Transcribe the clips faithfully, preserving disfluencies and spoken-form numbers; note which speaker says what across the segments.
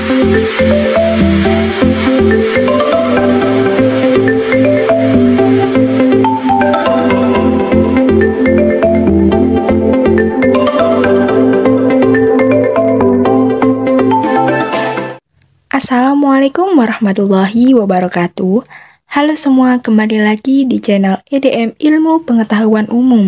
Speaker 1: Assalamualaikum warahmatullahi wabarakatuh. Halo semua, kembali lagi di channel E D M Ilmu Pengetahuan Umum.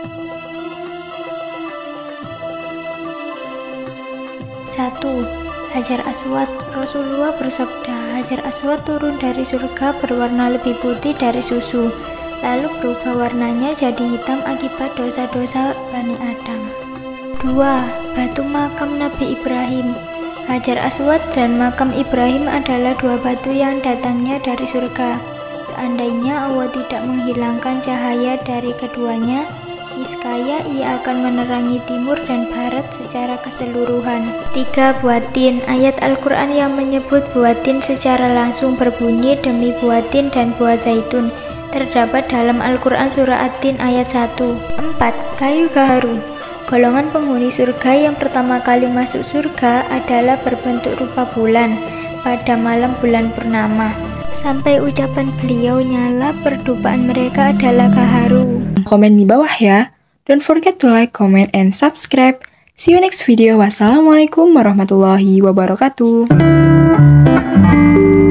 Speaker 2: satu. Hajar Aswad. Rasulullah bersabda, Hajar Aswad turun dari surga berwarna lebih putih dari susu, lalu berubah warnanya jadi hitam akibat dosa-dosa Bani Adam. dua. Batu makam Nabi Ibrahim. Hajar Aswad dan makam Ibrahim adalah dua batu yang datangnya dari surga. Seandainya Allah tidak menghilangkan cahaya dari keduanya, niscaya ia akan menerangi timur dan barat secara keseluruhan. tiga. Buatin. Ayat Al-Quran yang menyebut buatin secara langsung berbunyi demi buatin dan buah zaitun terdapat dalam Al-Quran surah At-Tin ayat satu. empat. Kayu gaharu. Golongan penghuni surga yang pertama kali masuk surga adalah berbentuk rupa bulan pada malam bulan purnama. Sampai ucapan beliau nyala, perdupaan mereka adalah gaharu.
Speaker 1: Komen di bawah ya. Don't forget to like, comment, and subscribe. See you next video. Wassalamualaikum warahmatullahi wabarakatuh.